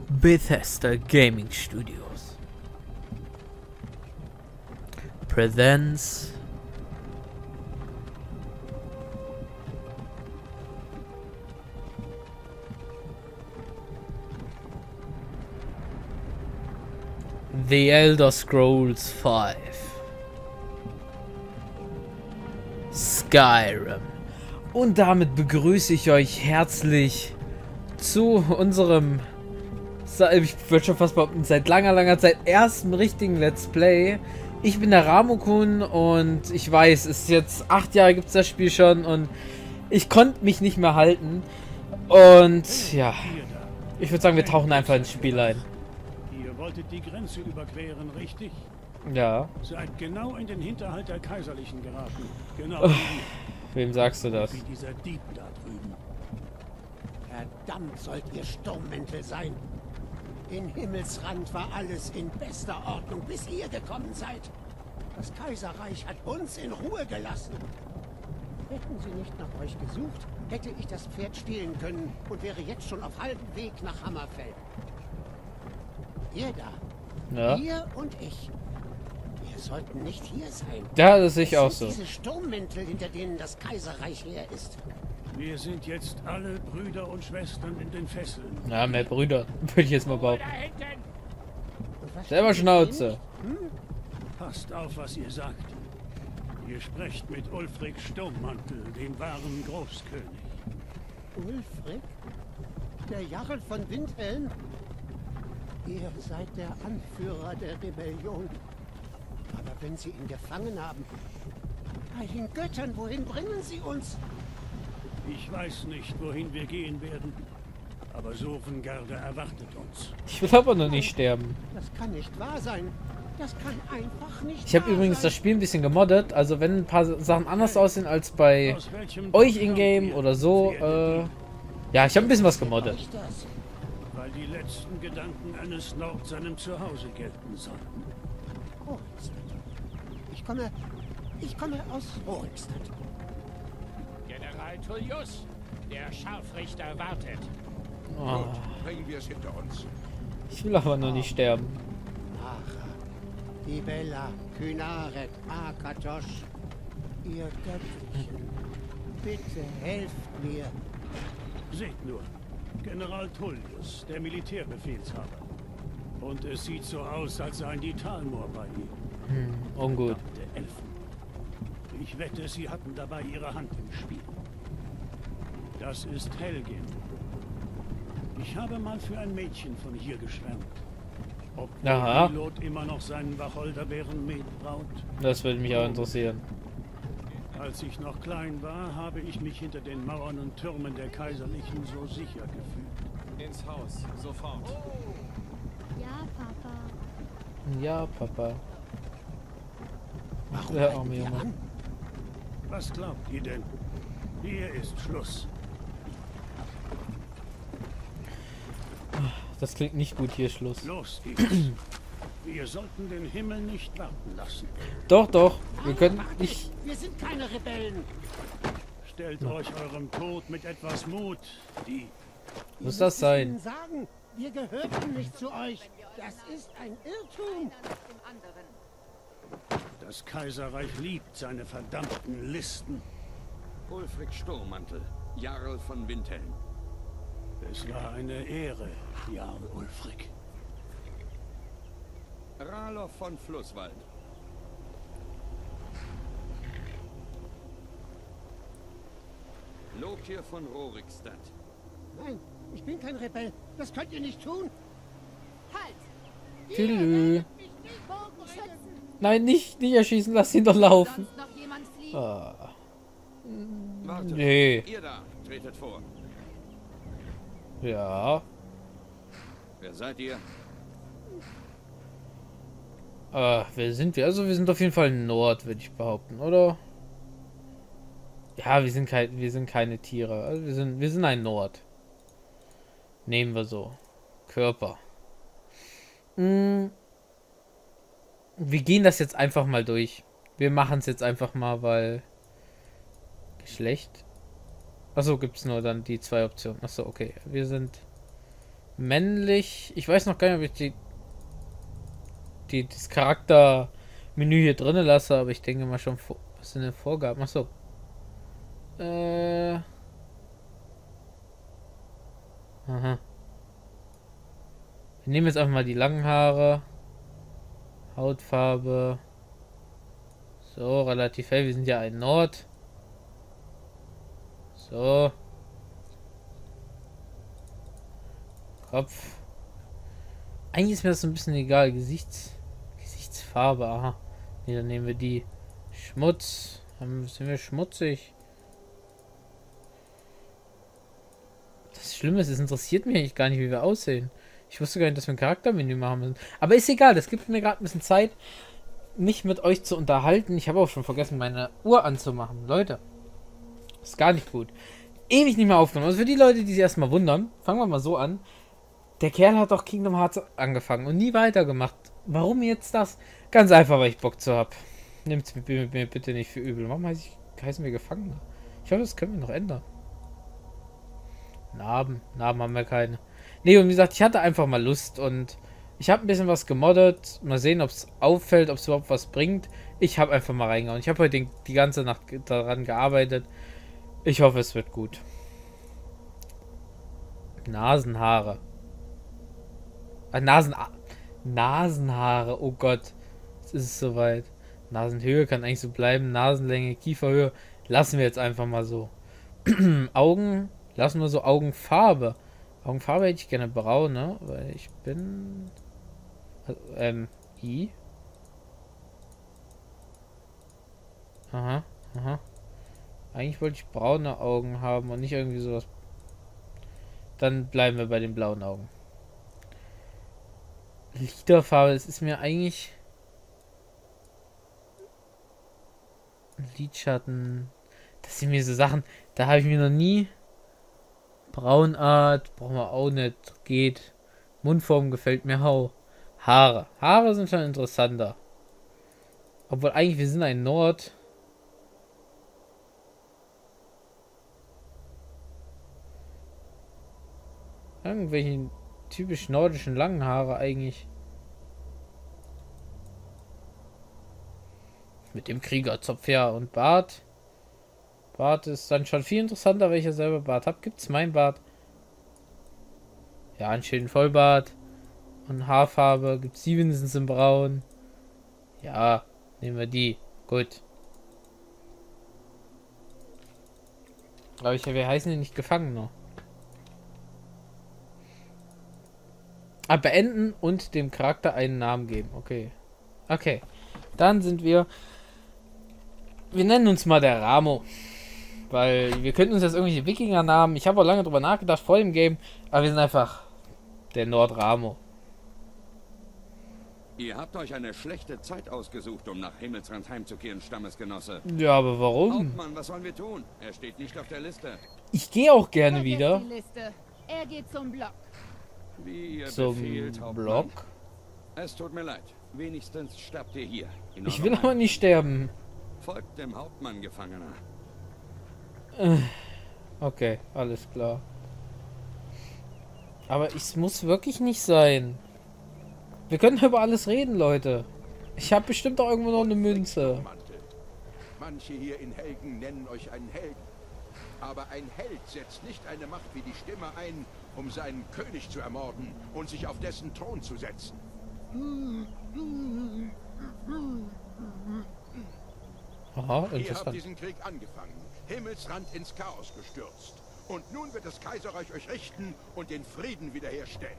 Bethesda Gaming Studios presents The Elder Scrolls V Skyrim. Und damit begrüße ich euch herzlich zu unserem, ich würde schon fast behaupten, seit langer Zeit ersten richtigen Let's Play. Ich bin der Ramokun und ich weiß, es ist jetzt 8 Jahre gibt es das Spiel schon und ich konnte mich nicht mehr halten. Und ja, ich würde sagen, wir tauchen einfach ins Spiel ein. Ihr wolltet die Grenze überqueren, richtig? Ja. Seid genau in den Hinterhalt der Kaiserlichen geraten. Genau Wem sagst du das? wie dieser Dieb da drüben. Verdammt sollt ihr Sturmmäntel sein. In Himmelsrand war alles in bester Ordnung, bis ihr gekommen seid. Das Kaiserreich hat uns in Ruhe gelassen. Hätten sie nicht nach euch gesucht, hätte ich das Pferd stehlen können und wäre jetzt schon auf halbem Weg nach Hammerfell. Ihr da, Ja. ihr und ich. Wir sollten nicht hier sein. Ja, das sehe ich Es auch sind so. diese Sturmmäntel, hinter denen das Kaiserreich her ist. Wir sind jetzt alle Brüder und Schwestern in den Fesseln. Ja, mehr Brüder, würde ich jetzt mal behaupten. Und was Selber steht Schnauze. hier? Passt auf, was ihr sagt. Ihr sprecht mit Ulfric Sturmmantel, dem wahren Großkönig. Ulfric? Der Jarl von Windhelm? Ihr seid der Anführer der Rebellion. Aber wenn sie ihn gefangen haben, bei den Göttern, wohin bringen sie uns? Ich weiß nicht, wohin wir gehen werden, aber Sovngarde erwartet uns. Ich will aber noch nicht sterben. Das kann nicht wahr sein. Das kann einfach nicht Ich habe wahr übrigens sein. das Spiel ein bisschen gemoddet, also wenn ein paar Sachen anders aussehen als bei Aus welchem euch Grund in-game ihr, oder so, verehrte ja, ich habe ein bisschen was gemoddet. Euch das? weil die letzten Gedanken eines Nord seinem Zuhause gelten sollten. Rorikstadt. Ich komme aus Rorikstadt. General Tullius, der Scharfrichter wartet. Oh, Bringen wir es hinter uns. ich will aber noch nicht sterben. Macha, Ibella, Kynaret, Akatosh, ihr Göttlichen, bitte helft mir. Seht nur, General Tullius, der Militärbefehlshaber. Und es sieht so aus, als seien die Talmor bei ihm. Ungut. Verdammte Elfen. Ich wette, sie hatten dabei ihre Hand im Spiel. Das ist Helgin. Ich habe mal für ein Mädchen von hier geschwärmt. Ob Aha. Pilot immer noch seinen Wacholderbeeren-Met braut? Das würde mich auch interessieren. Als ich noch klein war, habe ich mich hinter den Mauern und Türmen der Kaiserlichen so sicher gefühlt. Ins Haus, sofort. Ja, Papa. Ja, Papa. Warum Ja, halten arme wir Junge. an? Was glaubt ihr denn? Hier ist Schluss. Das klingt nicht gut, hier Schluss. Los geht's. Wir sollten den Himmel nicht warten lassen. Doch, wir können Wartet, nicht... wir sind keine Rebellen. Stellt euch eurem Tod mit etwas Mut, die Muss das sein? Ihnen sagen, wir gehörten nicht zu euch. Das ist ein Irrtum. das Kaiserreich liebt seine verdammten Listen. Ulfric Sturmmantel, Jarl von Windhelm. Es war eine Ehre, Jarl Ulfric. Ralof von Flusswald. Lokir von Rorikstadt. Nein, ich bin kein Rebell. Das könnt ihr nicht tun. Halt! Tschüss. Bogenschützen! Nein, nicht erschießen, lass ihn doch laufen. Sonst noch jemand fliehen? Ah, Wartet. nee. Ihr da, tretet vor. Ja. Wer seid ihr? Wer sind wir? Also wir sind auf jeden Fall Nord, würde ich behaupten, oder? Ja, wir sind keine Tiere. Also wir sind ein Nord. Nehmen wir so. Körper. Wir gehen das jetzt einfach mal durch. Wir machen es jetzt einfach mal, weil Geschlecht. Achso, gibt es nur dann die 2 Optionen. Achso, okay. Wir sind Männlich. Ich weiß noch gar nicht, ob ich das Charaktermenü hier drinnen lasse, aber ich denke mal schon, was sind denn Vorgaben? Achso. Aha. Wir nehmen jetzt einfach mal die langen Haare. Hautfarbe. So, relativ hell. Wir sind ja ein Nord. So. Kopf. Eigentlich ist mir das so ein bisschen egal. Gesichtsfarbe. Aha. Ne, dann nehmen wir die. Schmutz. Sind wir schmutzig? Das Schlimme ist, es interessiert mich eigentlich gar nicht, wie wir aussehen. Ich wusste gar nicht, dass wir ein Charaktermenü machen müssen. Aber ist egal, das gibt mir gerade ein bisschen Zeit, mich mit euch zu unterhalten. Ich habe auch schon vergessen, meine Uhr anzumachen. Leute, ist gar nicht gut. Ewig nicht mehr aufgenommen. Also für die Leute, die sich erstmal wundern, fangen wir mal so an. Der Kerl hat doch Kingdom Hearts angefangen und nie weitergemacht. Warum jetzt das? Ganz einfach, weil ich Bock zu hab. Nimmt's mir bitte nicht für übel. Warum heißen wir Gefangene? Ich hoffe, das können wir noch ändern. Narben haben wir keine. Nee, und wie gesagt, ich hatte einfach mal Lust und ich habe ein bisschen was gemoddet. Mal sehen, ob es auffällt, ob es überhaupt was bringt. Ich habe einfach mal reingehauen. Ich habe heute die ganze Nacht daran gearbeitet. Ich hoffe, es wird gut. Nasenhaare. Nasenhaare, oh Gott. Jetzt ist es soweit. Nasenhöhe kann eigentlich so bleiben. Nasenlänge, Kieferhöhe. Lassen wir jetzt einfach mal so. Augen. Lassen wir so Augenfarbe. Augenfarbe hätte ich gerne braun, ne? Weil ich bin... I? Aha, aha. Eigentlich wollte ich braune Augen haben und nicht irgendwie sowas. Dann bleiben wir bei den blauen Augen. Liderfarbe, das ist mir eigentlich... Lidschatten... Das sind mir so Sachen, da habe ich mir noch nie... Braunart, brauchen wir auch nicht. Geht. Mundform gefällt mir auch. Haare. Haare sind schon interessanter. Obwohl eigentlich, wir sind ein Nord. Irgendwelche typisch nordischen langen Haare eigentlich. Mit dem Kriegerzopf, ja. Und Bart. Bart ist dann schon viel interessanter, weil ich ja selber Bart habe. Gibt es mein Bart? Ja, einen schönen Vollbart. Und Haarfarbe. Gibt es die wenigstens in Braun? Ja, nehmen wir die. Gut. Aber wir heißen ja nicht Gefangene. Ah, beenden und dem Charakter einen Namen geben. Okay. Okay. Dann sind wir... Wir nennen uns mal der Ramo. Weil wir könnten uns jetzt irgendwelche Wikinger-Namen... Ich habe auch lange drüber nachgedacht vor dem Game. Aber wir sind einfach der Nord-Ramo. Ihr habt euch eine schlechte Zeit ausgesucht, um nach Himmelsrand heimzukehren, Stammesgenosse. Ja, aber warum? Hauptmann, was sollen wir tun? Er steht nicht auf der Liste. Ich gehe auch gerne wieder. Die Liste. Er geht zum Block. Wie ihr Zum befehlt, Hauptmann. Block? Es tut mir leid. Wenigstens sterbt ihr hier. Ich will aber nicht sterben. Folgt dem Hauptmann, Gefangener. Okay, alles klar. Aber es muss wirklich nicht sein. Wir können über alles reden, Leute. Ich habe bestimmt auch irgendwo noch eine Münze. Manche hier in Helgen nennen euch einen Helden. Aber ein Held setzt nicht eine Macht wie die Stimme ein, um seinen König zu ermorden und sich auf dessen Thron zu setzen. Aha, Ihr habt interessant. diesen Krieg angefangen, Himmelsrand ins Chaos gestürzt. Und nun wird das Kaiserreich euch richten und den Frieden wiederherstellen.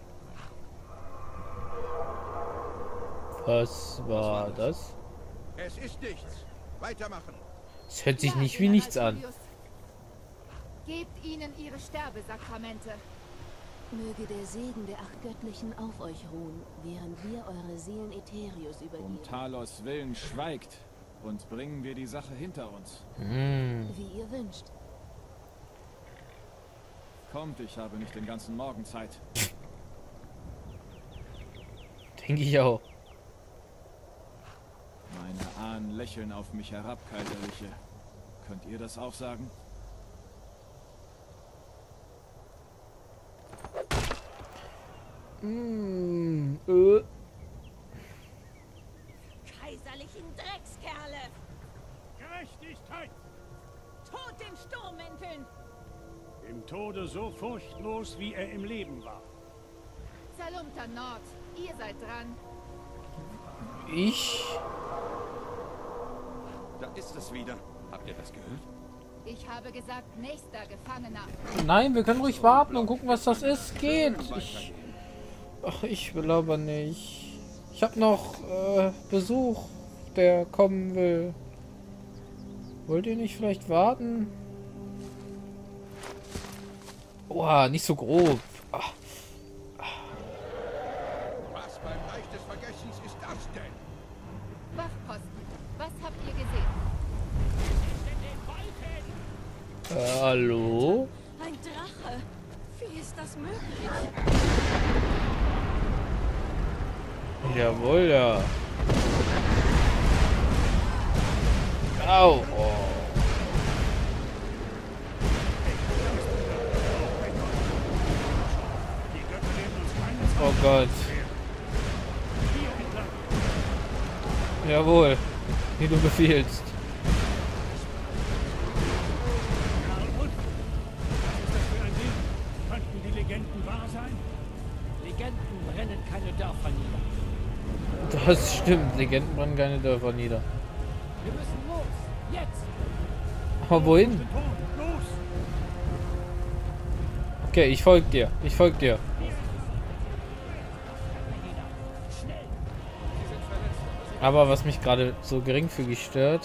Was war das? Es ist nichts. Weitermachen. Es hört sich nicht wie nichts an. Gebt ihnen ihre Sterbesakramente. Möge der Segen der 8 Göttlichen auf euch ruhen, während wir eure Seelen Ätherius übergeben. Um Talos Willen schweigt und bringen wir die Sache hinter uns. Wie ihr wünscht. Kommt, ich habe nicht den ganzen Morgen Zeit. Denke ich auch. Meine Ahnen lächeln auf mich herab, Kaiserliche. Könnt ihr das auch sagen? Kaiserlichen Dreckskerle! Gerechtigkeit! Tod den Sturmmänteln! Im Tode so furchtlos, wie er im Leben war. Zalumta Nord, ihr seid dran. Ich? Da ist es wieder. Habt ihr das gehört? Ich habe gesagt, nächster Gefangener. Nein, wir können ruhig warten und gucken, was das ist. Geht. Ich will aber nicht. Ich habe noch Besuch, der kommen will. Wollt ihr nicht vielleicht warten? Oha, nicht so grob. Ach. Was beim Reich des Vergessens ist das denn? Wachposten, was habt ihr gesehen? Hallo? Ein Drache! Wie ist das möglich? Jawohl, ja. Au. Oh. Oh Gott. Jawohl. Wie du befiehlst. Könnten die Legenden wahr sein? Legenden brennen keine Dörfer nieder. Das stimmt. Legenden brennen keine Dörfer nieder. Wir müssen los. Jetzt. Aber wohin? Los! Okay, ich folge dir. Ich folge dir. Aber was mich gerade so geringfügig stört.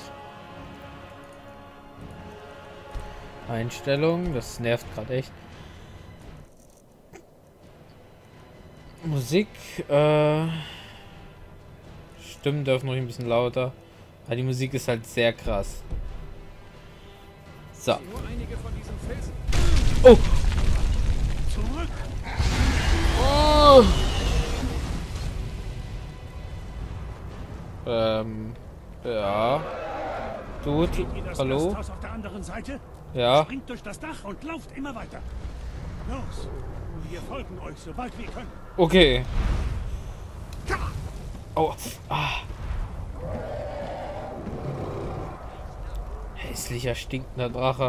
Einstellung, das nervt gerade echt. Musik, Stimmen dürfen noch ein bisschen lauter. Aber die Musik ist halt sehr krass. So. Oh! Zurück! Oh! Ja. Dude, Seht ihr das hallo? Gasthaus auf der anderen Seite? Ja. Springt durch das Dach und lauft immer weiter. Los! Wir folgen euch, sobald wir können. Okay. Oh. Ah. Hässlicher, stinkender Drache.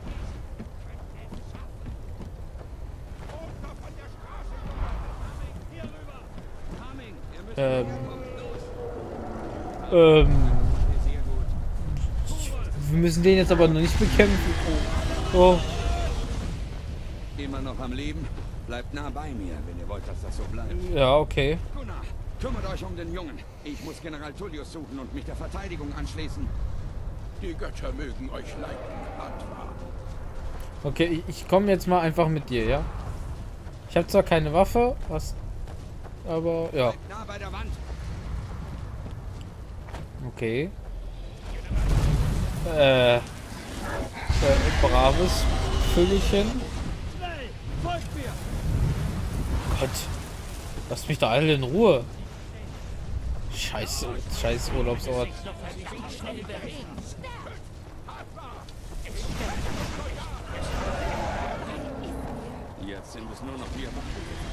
Wir müssen den jetzt aber noch nicht bekämpfen. Oh. Immer noch am Leben? Bleibt nah bei mir, wenn ihr wollt, dass das so bleibt. Ja, okay. Gunnar, kümmert euch um den Jungen. Ich muss General Tullius suchen und mich der Verteidigung anschließen. Die Götter mögen euch leiten, Adva. Okay, ich komme jetzt mal einfach mit dir, ja? Ich habe zwar keine Waffe, was... Aber, ja. Bleibt nah bei der Wand. Okay. Braves Vögelchen. Schnell! Folgt mir! Gott. Lasst mich da alle in Ruhe. Scheiß Urlaubsort. Jetzt sind es nur noch 4 Wachen.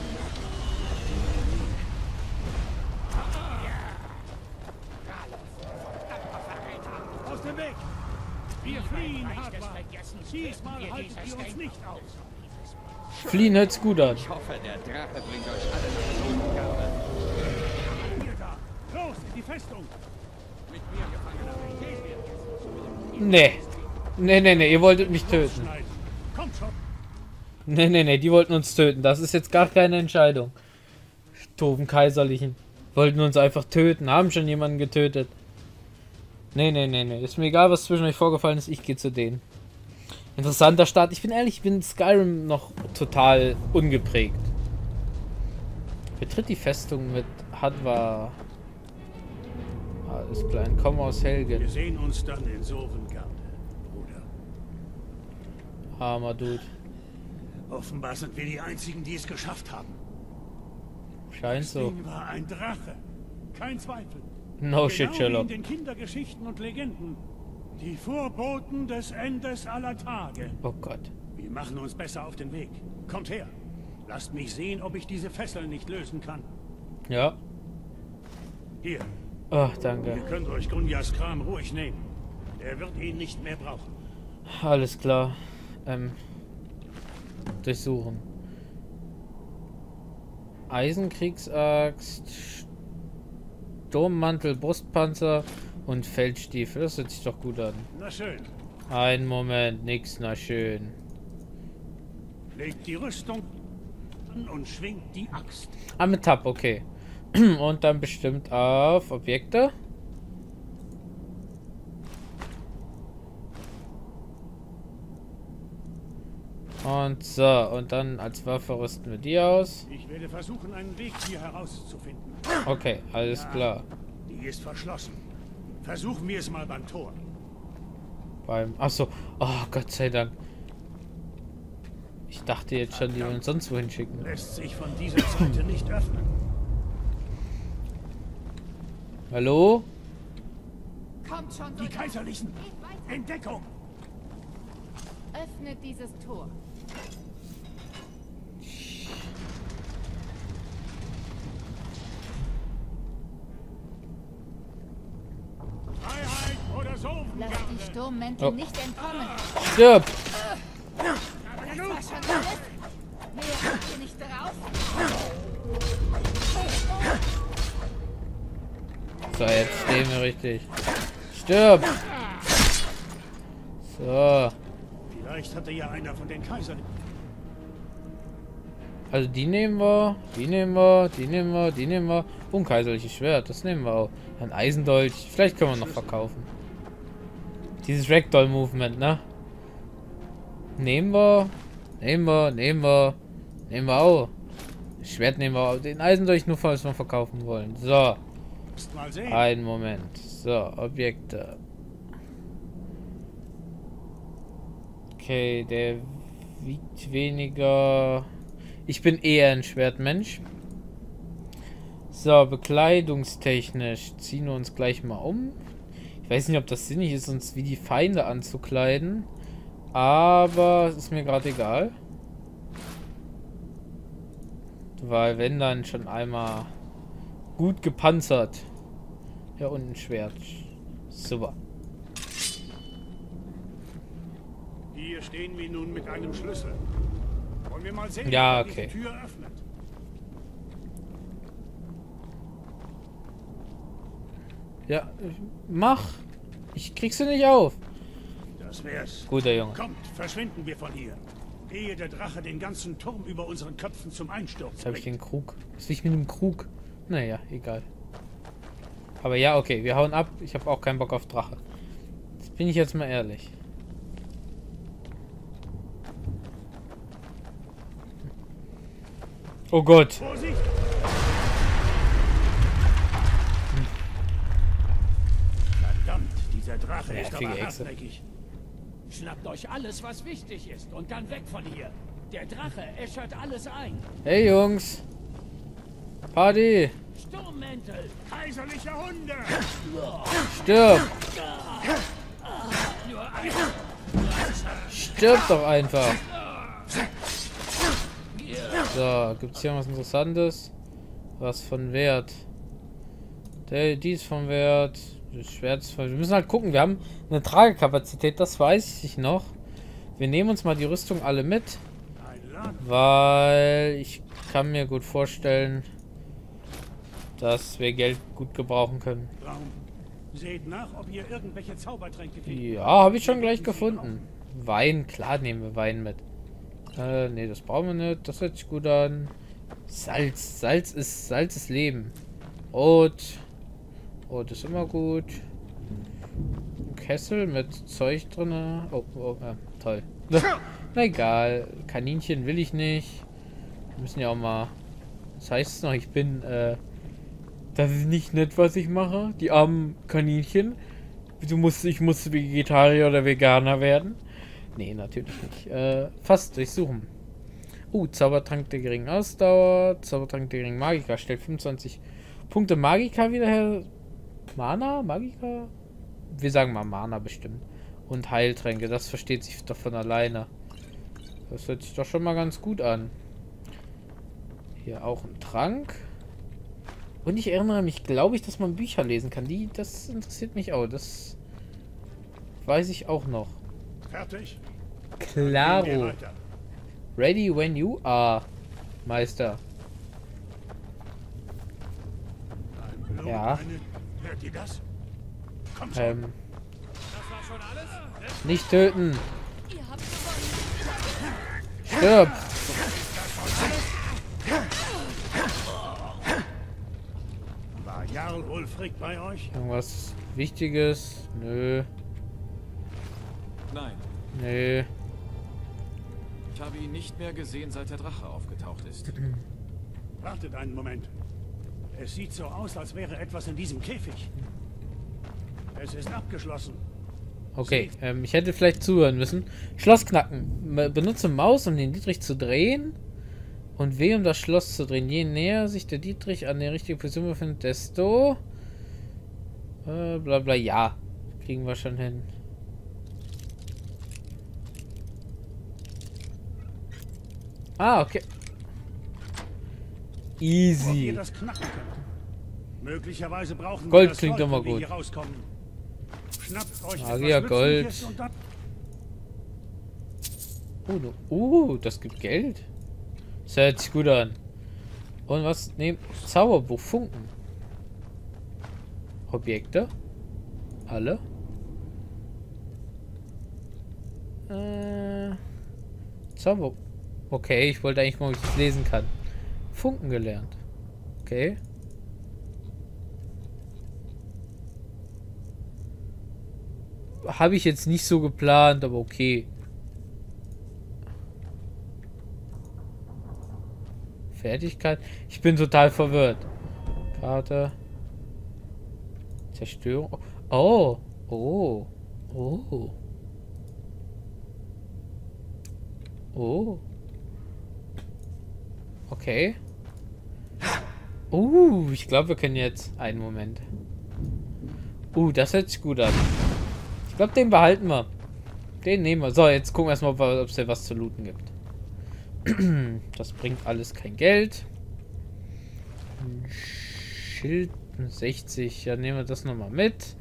Aus dem Weg! Wir fliehen, Hadvar! Diesmal haltet ihr uns nicht auf! Fliehen hört's gut an. Ich hoffe, der Drache bringt euch alle nach Sodengabe. Ihr da! Los, in die Festung! Mit mir, Gefangener. Nee. Nee, ihr wolltet mich töten. Schneiden. Kommt schon! Nee, die wollten uns töten. Das ist jetzt gar keine Entscheidung. Doofen Kaiserlichen. Wollten uns einfach töten. Haben schon jemanden getötet. Nee. Ist mir egal, was zwischen euch vorgefallen ist. Ich gehe zu denen. Interessanter Start. Ich bin ehrlich, ich bin Skyrim noch total ungeprägt. Betritt die Festung mit Hadvar. Alles klar, komm aus Helgen. Wir sehen uns dann in Sovngarde, Bruder. Armer Dude. Offenbar sind wir die Einzigen, die es geschafft haben. Scheint Das so. Ding war ein Drache. Kein Zweifel. No Genau shit, wie Sherlock. in den Kindergeschichten und Legenden. Die Vorboten des Endes aller Tage. Oh Gott. Wir machen uns besser auf den Weg. Kommt her. Lasst mich sehen, ob ich diese Fesseln nicht lösen kann. Ja. Hier, Ach, danke. ihr könnt euch Gunjas Kram ruhig nehmen. Er wird ihn nicht mehr brauchen. Alles klar. Durchsuchen. Eisenkriegsaxt, Sturmmantel, Brustpanzer und Feldstiefel. Das hört sich doch gut an. Na schön. Ein Moment, nix, na schön. Legt die Rüstung an und schwingt die Axt. Ah, mit Tab, okay. Und dann bestimmt auf Objekte. Und so, und dann als Waffe rüsten wir die aus. Ich werde versuchen, einen Weg hier herauszufinden. Okay, alles klar. Die ist verschlossen. Versuchen wir es mal beim Tor. Achso, oh Gott sei Dank. Ich dachte jetzt schon, die wollen sonst wohin schicken. Lässt sich von dieser Seite nicht öffnen. Hallo? Kommt schon, Die Kaiserlichen! Geht weiter. In Deckung! Öffnet dieses Tor. Freiheit oder so! Lasst die Sturmmäntel Oh. nicht entkommen. Stirb! Das war schon alles. Mehr habt ihr nicht drauf. So, jetzt stehen wir richtig. Stirb! So. Vielleicht hatte ja einer von den Kaisern. Also die nehmen wir, die nehmen wir, die nehmen wir, die nehmen wir. Unkaiserliches Schwert, das nehmen wir auch. Ein Eisendolch, vielleicht können wir noch verkaufen. Dieses Ragdoll-Movement, ne? Nehmen wir, nehmen wir, nehmen wir, nehmen wir auch. Das Schwert nehmen wir auch. Den Eisendolch nur, falls wir verkaufen wollen. So. Mal sehen. Einen Moment. So, Objekte. Okay, der wiegt weniger. Ich bin eher ein Schwertmensch. So, bekleidungstechnisch ziehen wir uns gleich mal um. Ich weiß nicht, ob das sinnig ist, uns wie die Feinde anzukleiden. Aber es ist mir gerade egal. Weil wenn dann schon einmal gut gepanzert. Ja, und ein Schwert. Super. Hier stehen wir nun mit einem Schlüssel. Wollen wir mal sehen, Ja, wer okay. diese Tür öffnet. Ja, mach. Ich krieg sie nicht auf. Das wär's. Guter Junge. Kommt, verschwinden wir von hier. Ehe der Drache den ganzen Turm über unseren Köpfen zum Einsturz Jetzt habe ich bringt. den Krug. Was will ich mit dem Krug? Naja, egal. Aber ja, okay, wir hauen ab. Ich habe auch keinen Bock auf Drache. Das bin ich jetzt mal ehrlich. Oh Gott. Vorsicht! Verdammt, dieser Drache ist Nervige aber Echse. hartnäckig. Schnappt euch alles, was wichtig ist und dann weg von hier. Der Drache äschert alles ein. Hey Jungs. Party. Sturmmäntel. Kaiserliche Hunde! Stirb. Stirb doch einfach. So, gibt es hier was Interessantes? Was von Wert? Die ist von Wert. Das Schwert ist von... Wir müssen halt gucken. Wir haben eine Tragekapazität, das weiß ich noch. Wir nehmen uns mal die Rüstung alle mit. Weil ich kann mir gut vorstellen, dass wir Geld gut gebrauchen können. Seht nach, ob ihr irgendwelche Zaubertränke findet. Ja, habe ich schon gleich gefunden. Wein, klar nehmen wir Wein mit. Nee, das brauchen wir nicht. Das hört sich gut an. Salz. Salz ist Leben. Brot ist immer gut. Ein Kessel mit Zeug drin. Oh, toll. Na egal. Kaninchen will ich nicht. Wir müssen ja auch mal... Das heißt noch, ich bin, das ist nicht nett, was ich mache. Die armen Kaninchen. Ich muss Vegetarier oder Veganer werden. Nee, natürlich nicht. Fast durchsuchen. Zaubertrank der geringen Ausdauer. Zaubertrank der geringen Magika. Stellt 25 Punkte Magika wieder her. Mana? Magika? Wir sagen mal Mana bestimmt. Und Heiltränke. Das versteht sich doch von alleine. Das hört sich doch schon mal ganz gut an. Hier auch ein Trank. Und ich erinnere mich, glaube ich, dass man Bücher lesen kann. Das interessiert mich auch. Das weiß ich auch noch. Fertig? Klaro. Ready when you are, Meister. Ja. Hört ihr das? Komm schon. Das war schon alles? Nicht töten. Ihr habt gewonnen. Stirb. War Jarl Ulfric bei euch? Irgendwas Wichtiges? Nö. Nein, Nö. ich habe ihn nicht mehr gesehen, seit der Drache aufgetaucht ist. Wartet einen Moment. Es sieht so aus, als wäre etwas in diesem Käfig. Es ist abgeschlossen. Okay, ich hätte vielleicht zuhören müssen. Schloss knacken. Benutze Maus, um den Dietrich zu drehen. Und W, um das Schloss zu drehen. Je näher sich der Dietrich an der richtigen Position befindet, desto... bla bla, ja. Kriegen wir schon hin. Ah, okay. Ob ihr Easy. das knacken könnt. Möglicherweise brauchen wir Gold das klingt Gold, immer wenn wir gut. hier rauskommen. Schnappt euch Magier etwas Gold. Nützliches und dann... Das gibt Geld. Das hört sich gut an. Und was? Ne, Zauberbuch, Funken. Objekte. Alle. Zauber. Okay, ich wollte eigentlich mal, ob ich das lesen kann. Funken gelernt. Okay. Habe ich jetzt nicht so geplant, aber okay. Fertigkeit. Ich bin total verwirrt. Karte. Zerstörung. Oh. Oh. Oh. Oh. Okay. Ich glaube, wir können jetzt... Einen Moment. Das hört sich gut an. Ich glaube, den behalten wir. Den nehmen wir. So, jetzt gucken wir erstmal, ob es hier was zu looten gibt. Das bringt alles kein Geld. Schild 60. Ja, nehmen wir das nochmal mit.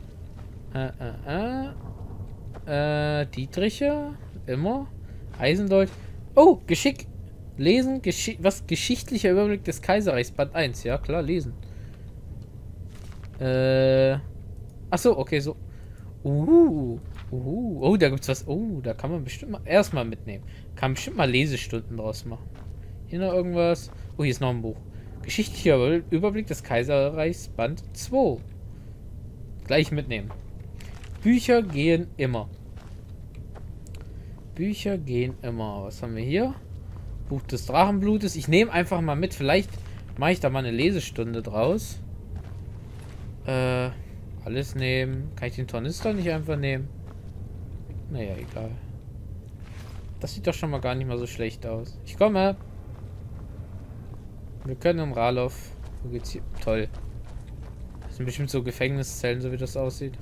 Dietriche. Immer. Eisendeut. Oh, Geschick. Lesen. Was? Geschichtlicher Überblick des Kaiserreichs. Band 1. Ja, klar, lesen. Achso, okay, so. Oh, da gibt's was. Oh, da kann man bestimmt mal erstmal mitnehmen. Kann bestimmt mal Lesestunden draus machen. Hier noch irgendwas. Oh, hier ist noch ein Buch. Geschichtlicher Überblick des Kaiserreichs, Band 2. Gleich mitnehmen. Bücher gehen immer. Bücher gehen immer. Was haben wir hier? Buch des Drachenblutes. Ich nehme einfach mal mit. Vielleicht mache ich da mal eine Lesestunde draus. Alles nehmen. Kann ich den Tornister nicht einfach nehmen? Naja, egal. Das sieht doch schon mal gar nicht mal so schlecht aus. Ich komme. Wir können in Ralof. Wo geht's hier? Toll. Das sind bestimmt so Gefängniszellen, so wie das aussieht.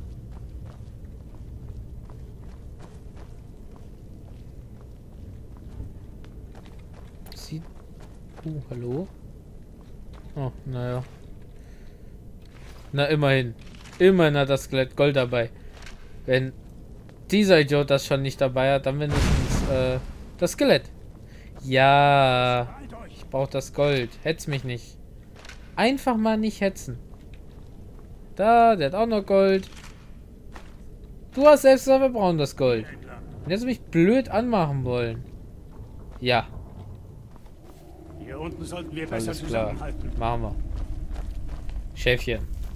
Sieht... hallo? Oh, naja. Na, immerhin. Immerhin hat das Skelett Gold dabei. Wenn dieser Idiot das schon nicht dabei hat, dann mindestens das Skelett. Ja. Ich brauche das Gold. Hetz mich nicht. Einfach mal nicht hetzen. Da, der hat auch noch Gold. Du hast selbst gesagt, wir brauchen das Gold. Und jetzt mich blöd anmachen wollen. Ja. Hier unten sollten wir Alles besser klar. zusammenhalten. Machen wir. Chefchen.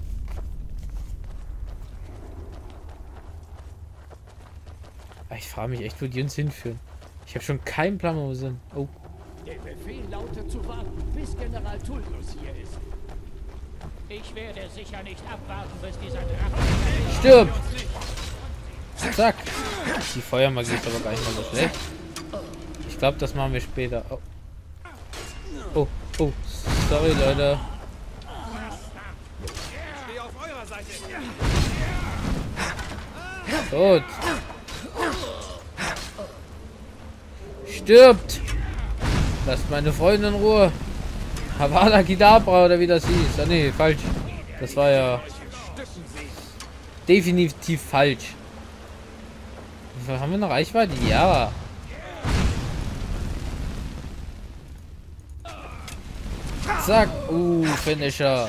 Ich frage mich echt, wo die uns hinführen. Ich habe schon keinen Plan, wo wir sind. Oh. Der Befehl lautet zu warten, bis General Tullius hier ist. Ich werde sicher nicht abwarten, bis dieser Drache... Stirb! Zack! Die Feuermagie ist aber gar nicht mal so schlecht. Ich glaube, das machen wir später. Oh. Oh. Sorry, Leute. Ich stehe auf eurer Seite. Tot. Stirbt! Lasst meine Freunde in Ruhe. Havana Kedavra oder wie das hieß. Ah nee, falsch. Das war ja definitiv falsch. Wie viel haben wir noch Reichweite? Ja. Zack. Finisher.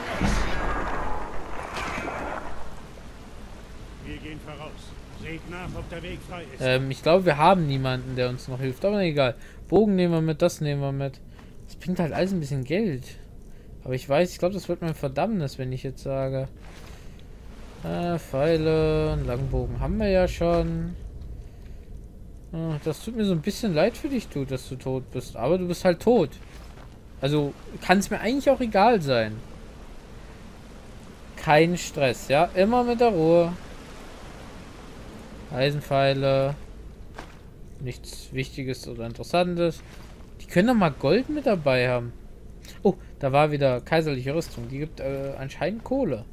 Wir gehen voraus. Seht nach, ob der Weg frei ist. Ich glaube, wir haben niemanden, der uns noch hilft. Aber egal. Bogen nehmen wir mit, das nehmen wir mit. Das bringt halt alles ein bisschen Geld. Aber ich weiß, ich glaube, das wird mein Verdammnis, wenn ich jetzt sage. Pfeile, einen Langbogen haben wir ja schon. Das tut mir so ein bisschen leid für dich, dass du tot bist. Aber du bist halt tot. Also kann es mir eigentlich auch egal sein. Kein Stress, ja? Immer mit der Ruhe. Eisenpfeile. Nichts Wichtiges oder Interessantes. Die können doch mal Gold mit dabei haben. Oh, da war wieder kaiserliche Rüstung. Die gibt anscheinend Kohle.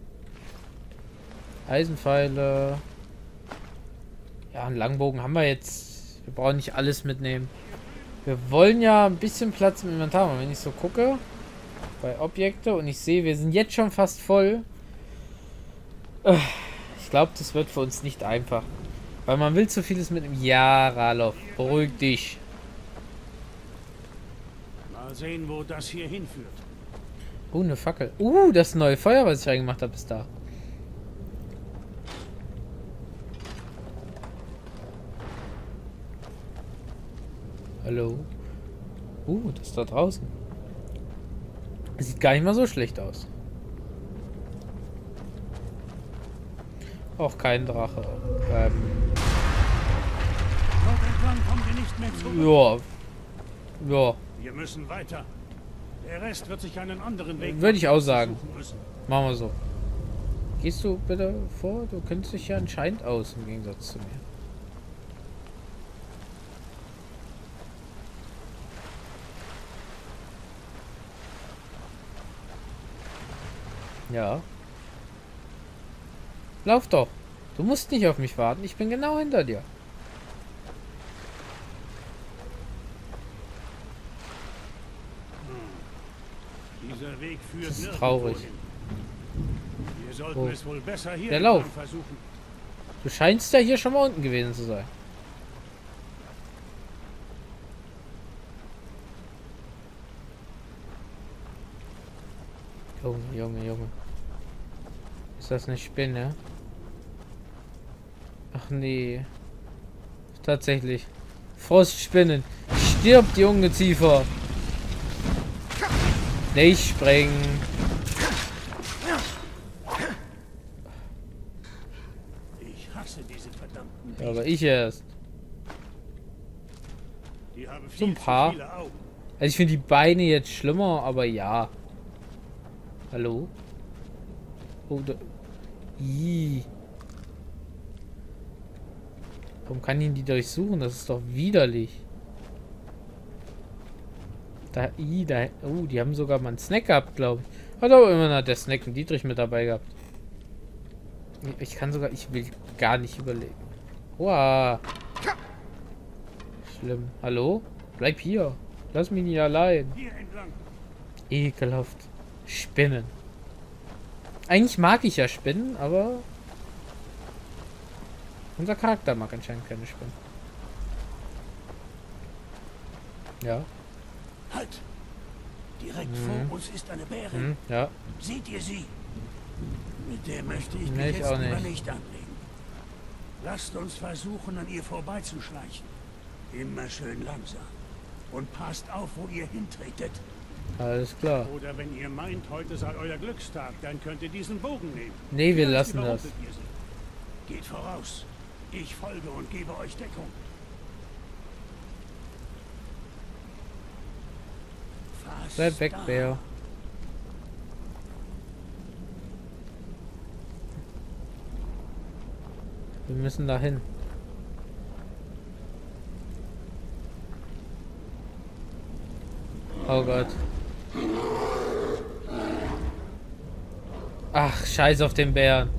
Eisenpfeile. Ja, einen Langbogen haben wir jetzt. Wir brauchen nicht alles mitnehmen. Wir wollen ja ein bisschen Platz im Inventar haben. Wenn ich so gucke, bei Objekte und ich sehe, wir sind jetzt schon fast voll. Ich glaube, das wird für uns nicht einfach. Weil man will zu vieles mitnehmen. Ja, Ralof, beruhig dich. Mal sehen, wo das hier hinführt. Eine Fackel. Das neue Feuer, was ich reingemacht habe, ist da. Hallo? Das ist da draußen. Sieht gar nicht mal so schlecht aus. Auch kein Drache. Dort entlang kommen wir nicht mehr zurück. Ja. Wir müssen weiter. Der Rest wird sich einen anderen Weg Würde ich auch sagen. suchen müssen. Machen wir so. Gehst du bitte vor? Du kennst dich ja anscheinend aus, im Gegensatz zu mir. Ja. Lauf doch. Du musst nicht auf mich warten. Ich bin genau hinter dir. Dieser Weg führt Das ist nirgendwo traurig. hin. Wir sollten es wohl besser hier Der Lauf. versuchen. Du scheinst ja hier schon mal unten gewesen zu sein. Junge. Ist das eine Spinne? Ach nee. Tatsächlich. Frostspinnen. Stirbt, die Ungeziefer. Nicht springen. Ich hasse diese verdammten Ja, aber ich erst. Die haben So ein viel paar. zu viele Augen. Also ich finde die Beine jetzt schlimmer, aber ja. Hallo? Da. Ih. Warum kann ich die durchsuchen? Das ist doch widerlich. Die haben sogar mal einen Snack gehabt, glaube ich. Hat aber immer noch der Snack und Dietrich mit dabei gehabt. Ich will gar nicht überlegen. Wow. Schlimm. Hallo? Bleib hier. Lass mich nicht allein. Hier entlang. Ekelhaft. Spinnen. Eigentlich mag ich ja Spinnen, aber unser Charakter mag anscheinend keine Spinnen. Ja. Halt! Direkt vor uns ist eine Bärin. Ja. Seht ihr sie? Mit der möchte ich Nee, mich ich jetzt auch lieber nicht. nicht anlegen. Lasst uns versuchen, an ihr vorbeizuschleichen. Immer schön langsam. Und passt auf, wo ihr hintretet. Alles klar. Oder wenn ihr meint, heute sei euer Glückstag, dann könnt ihr diesen Bogen nehmen. Nee, wir Vielleicht lassen das. überrumpelt ihr sie. Geht voraus. Ich folge und gebe euch Deckung. Fast Bleib weg, da. Bär. Wir müssen dahin. Oh Gott. Ach, scheiß auf den Bären.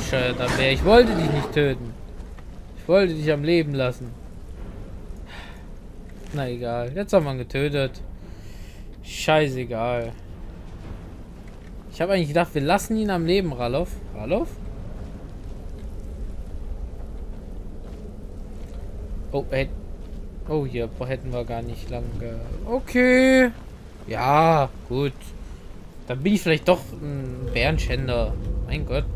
bescheuerter Bär. Ich wollte dich nicht töten. Ich wollte dich am Leben lassen. Na egal. Jetzt haben wir ihn getötet. Scheißegal. Ich habe eigentlich gedacht, wir lassen ihn am Leben, Ralof. Ralof? Oh, oh, hier hätten wir gar nicht lange. Okay. Ja, gut. Dann bin ich vielleicht doch ein Bärenschänder. Mein Gott.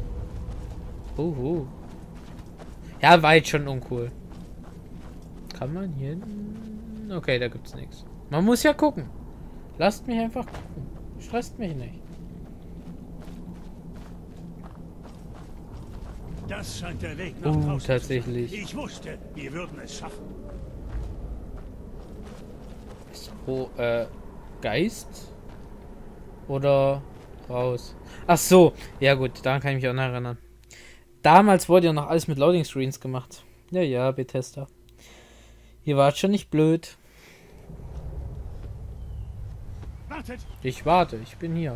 Ja, war jetzt schon uncool. Kann man hier... Okay, da gibt's nichts. Man muss ja gucken. Lasst mich einfach gucken. Stresst mich nicht. Das scheint der Weg nach draußen. Tatsächlich. Ich wusste, wir würden es schaffen. So, Geist? Oder raus? Ach so. Ja gut, daran kann ich mich auch noch erinnern. Damals wurde ja noch alles mit Loading Screens gemacht. Ja, ja, Bethesda. Ihr wart schon nicht blöd. Wartet! Ich warte, ich bin hier.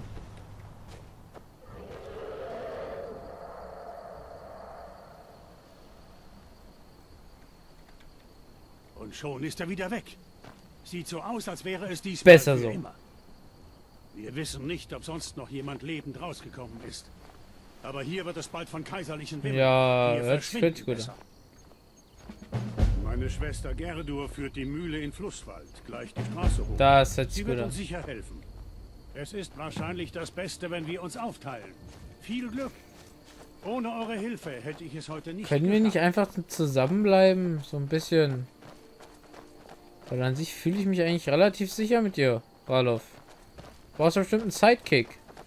Und schon ist er wieder weg. Sieht so aus, als wäre es dies besser so. Immer. Wir wissen nicht, ob sonst noch jemand lebend rausgekommen ist. Aber hier wird es bald von kaiserlichen Wimmern. Ja, das wird gut. Meine Schwester Gerdur führt die Mühle in Flusswald, gleich die Straße hoch. Das hört sich Sie gut wird an. uns sicher helfen. Es ist wahrscheinlich das Beste, wenn wir uns aufteilen. Viel Glück. Ohne eure Hilfe hätte ich es heute nicht Können wir nicht einfach zusammenbleiben? So ein bisschen. Weil an sich fühle ich mich eigentlich relativ sicher mit dir, Ralof. Du brauchst bestimmt einen Sidekick.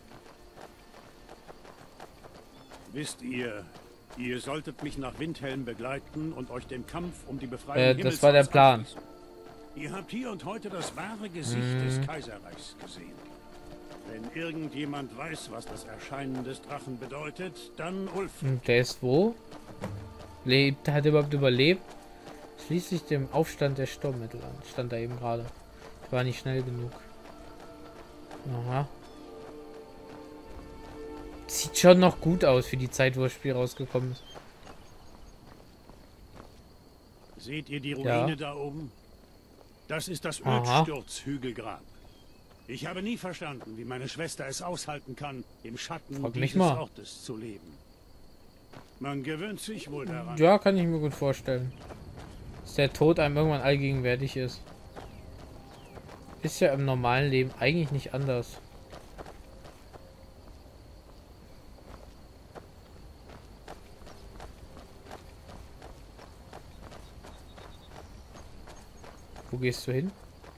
Wisst ihr, ihr solltet mich nach Windhelm begleiten und euch dem Kampf um die Befreiung das war der Plan. anschließen. Ihr habt hier und heute das wahre Gesicht des Kaiserreichs gesehen. Wenn irgendjemand weiß, was das Erscheinen des Drachen bedeutet, dann Ulf. Und der ist wo? Hat er überhaupt überlebt? Schließlich dem Aufstand der Sturmmittel an. Stand da eben gerade. Ich war nicht schnell genug. Aha. Sieht schon noch gut aus für die Zeit, wo das Spiel rausgekommen ist. Seht ihr die Ruine da oben? Das ist das Ödsturzhügelgrab. Ich habe nie verstanden, wie meine Schwester es aushalten kann, im Schatten dieses Ortes zu leben. Man gewöhnt sich wohl daran. Ja, kann ich mir gut vorstellen. Dass der Tod einem irgendwann allgegenwärtig ist. Ist ja im normalen Leben eigentlich nicht anders. Wo gehst du hin?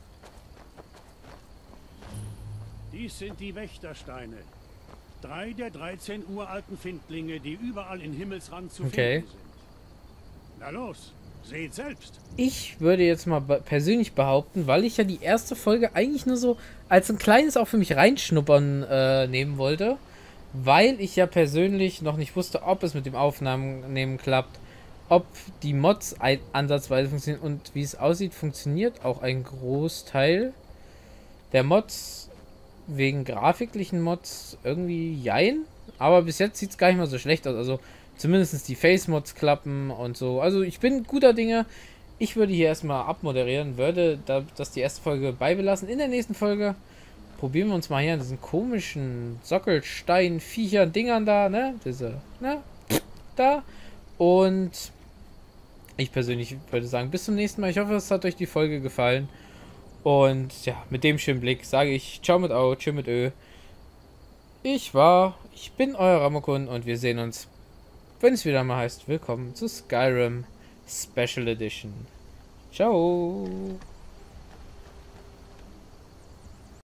Dies sind die Wächtersteine. 3 der 13 uralten Findlinge, die überall in Himmelsrand zu finden sind. Na los, seht selbst. Ich würde jetzt mal persönlich behaupten, weil ich ja die erste Folge eigentlich nur so als ein kleines auch für mich reinschnuppern nehmen wollte, weil ich ja persönlich noch nicht wusste, ob es mit dem Aufnahmen klappt, ob die Mods ansatzweise funktionieren und wie es aussieht, funktioniert auch ein Großteil der Mods wegen grafiklichen Mods irgendwie jein, aber bis jetzt sieht es gar nicht mal so schlecht aus, also zumindest die Face-Mods klappen und so, also ich bin guter Dinge. Ich würde hier erstmal abmoderieren, würde das die erste Folge beibelassen. In der nächsten Folge probieren wir uns mal hier an diesen komischen Sockelstein-Viechern, Dingern da, ne, da, und ich persönlich würde sagen, bis zum nächsten Mal. Ich hoffe, es hat euch die Folge gefallen. Und ja, mit dem schönen Blick sage ich ciao mit Au, tschüss mit Ö. Ich bin euer Ramokun und wir sehen uns, wenn es wieder mal heißt, willkommen zu Skyrim Special Edition. Ciao.